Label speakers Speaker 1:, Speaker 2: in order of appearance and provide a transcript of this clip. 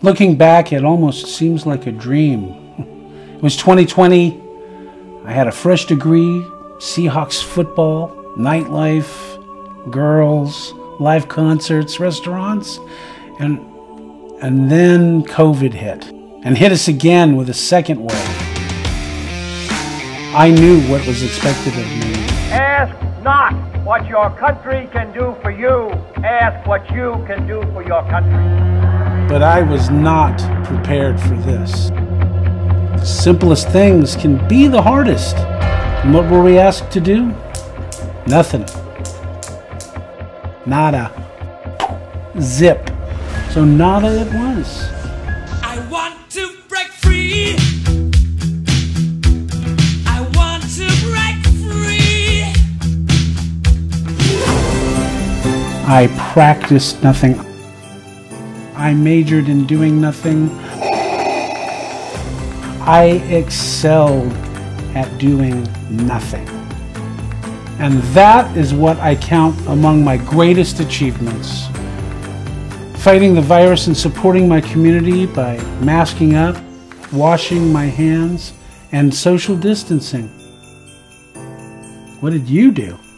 Speaker 1: Looking back, it almost seems like a dream. It was 2020. I had a fresh degree, Seahawks football, nightlife, girls, live concerts, restaurants, and then COVID hit, and hit us again with a second wave. I knew what was expected of me.
Speaker 2: Ask not what your country can do for you. Ask what you can do for your country.
Speaker 1: But I was not prepared for this. The simplest things can be the hardest. And what were we asked to do? Nothing. Nada. Zip. So nada it was.
Speaker 3: I want to break free. I want to break free.
Speaker 1: I practiced nothing. I majored in doing nothing. I excelled at doing nothing. And that is what I count among my greatest achievements. Fighting the virus and supporting my community by masking up, washing my hands, and social distancing. What did you do?